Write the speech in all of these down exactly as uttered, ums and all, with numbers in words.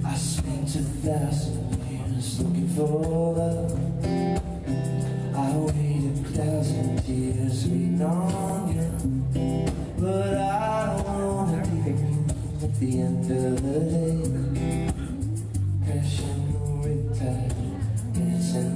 I spent a thousand years looking for love. I waited a thousand years waiting on you, but I don't wanna be you at the end of the day. Crashing the riptide, dancing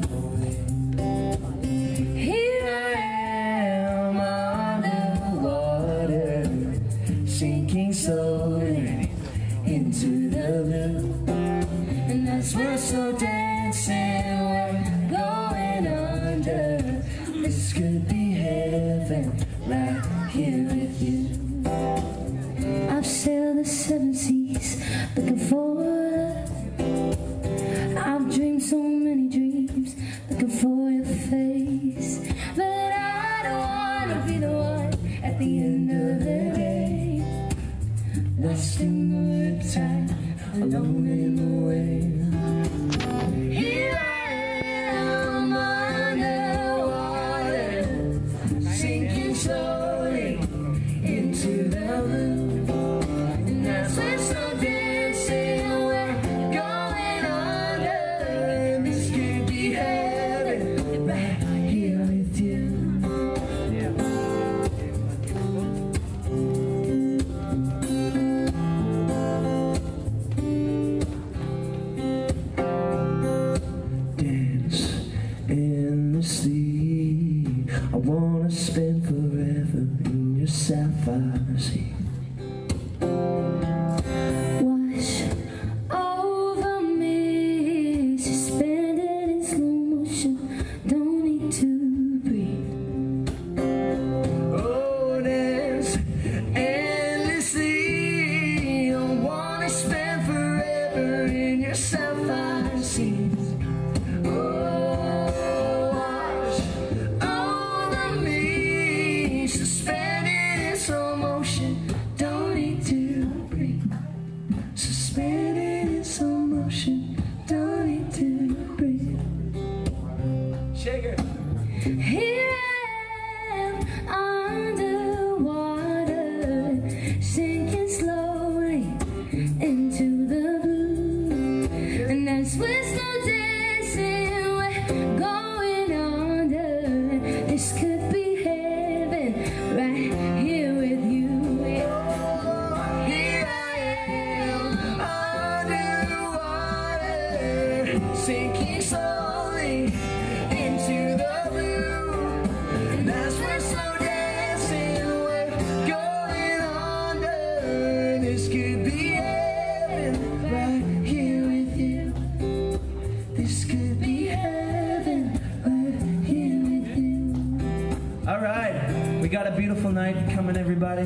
away. Here I am underwater, sinking slowly into the blue, and as we're so dancing, we're going under. This could be heaven right here with you. I've sailed the seven seas looking for love. I've dreamed so many dreams looking for your face, but I don't wanna be the one at the end of the day, lost in the riptide, alone in the wave. Here I am underwater, sinking slowly into the blue, and as we're so dancing, we're going under. This could be heaven right here with you. In the sea, I wanna spend forever in your sapphire sea. Wash over me, suspended in slow motion, don't need to breathe. Oh, dance endlessly, I wanna spend forever in your sapphire sea. Here I am underwater, sinking slowly into the blue, and as we're still dancing, we're going under. This could be heaven right here with you. Here I am underwater, sinking slowly into the got a beautiful night coming, everybody.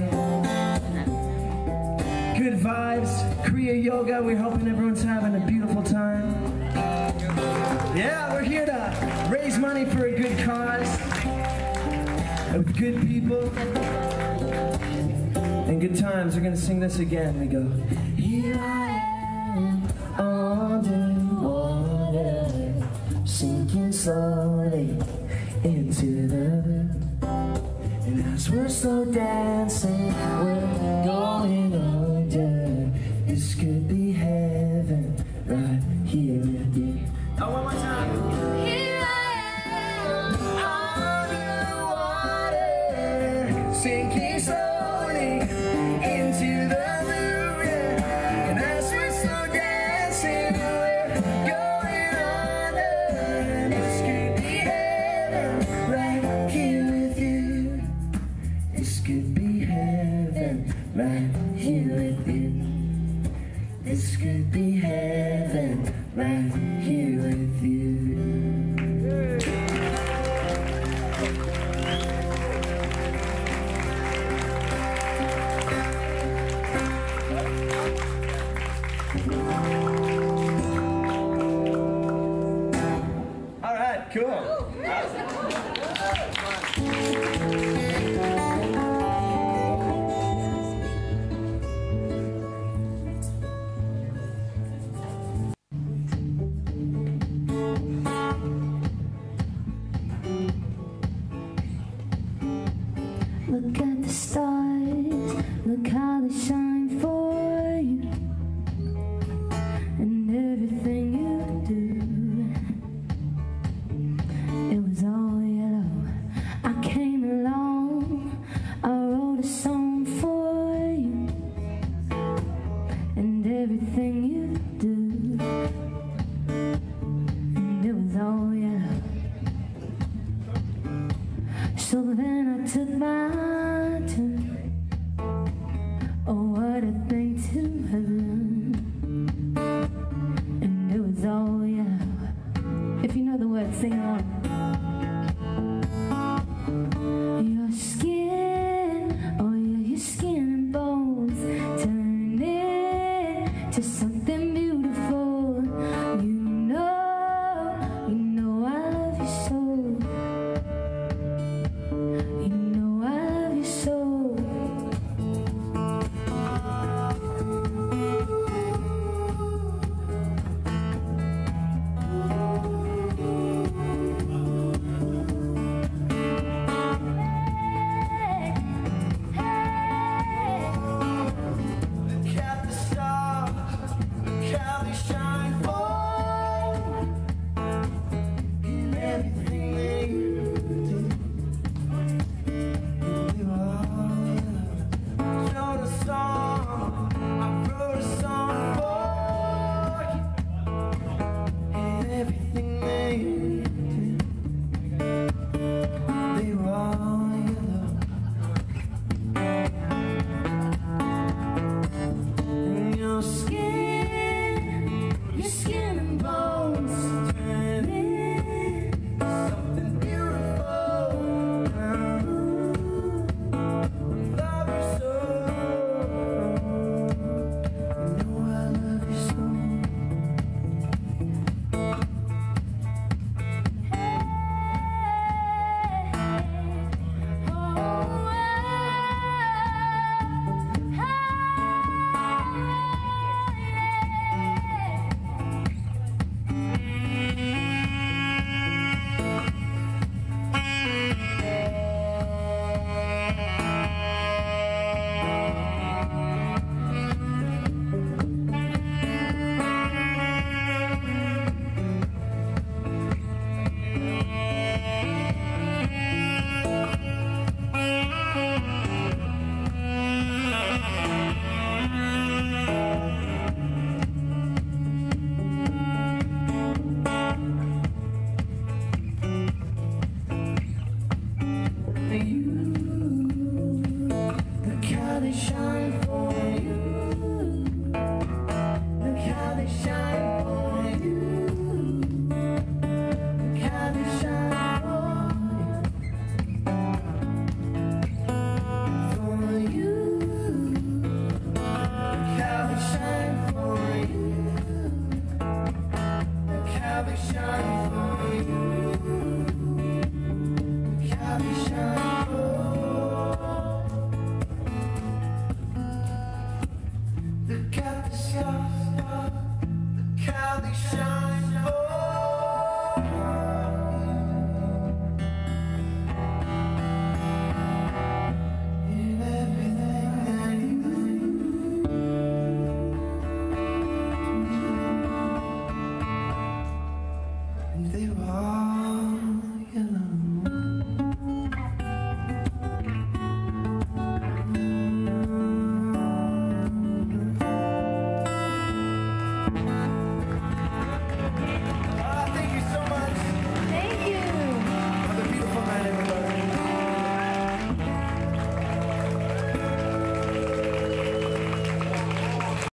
Good vibes, Kriyayoga. We're hoping everyone's having a beautiful time. Yeah, we're here to raise money for a good cause with good people and good times. We're gonna sing this again. We go, here I am underwater, sinking slowly into the, and as we're slow dancing, we're going under. This could be heaven right here with you. Oh, one more time. Here I am underwater, sinking slowly into the blue, yeah. And as we're slow dancing, we're going under. This could be heaven right here with you. This could be heaven right here with you. This could be heaven right here with you. All right, cool. Look at the stars, look how they shine for you. And So then I took my turn. Oh, what a thing to have learned. And it was all yellow. If you know the words, sing along. Your skin, oh yeah, your skin and bones turn into something beautiful. You know, you know I love you so. You know I love you so. Your skin, your skin.